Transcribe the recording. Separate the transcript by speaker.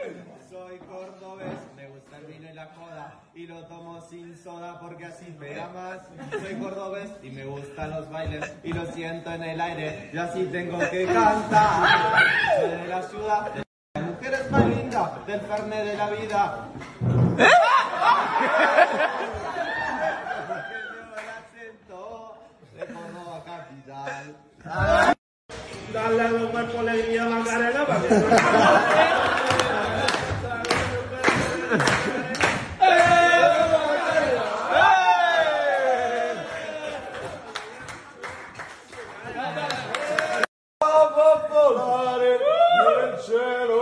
Speaker 1: Soy cordobés, me gusta el vino y la coda y lo tomo sin soda porque así pega más. Soy cordobés y me gustan los bailes y lo siento en el aire y así tengo que cantar. Soy de la ciudad, de la mujer es más linda, del Fernet de la vida. Porque llevo el acento de Córdoba capital.
Speaker 2: Dale a los cuerpos alegría Macarena para que
Speaker 3: popolare nel cielo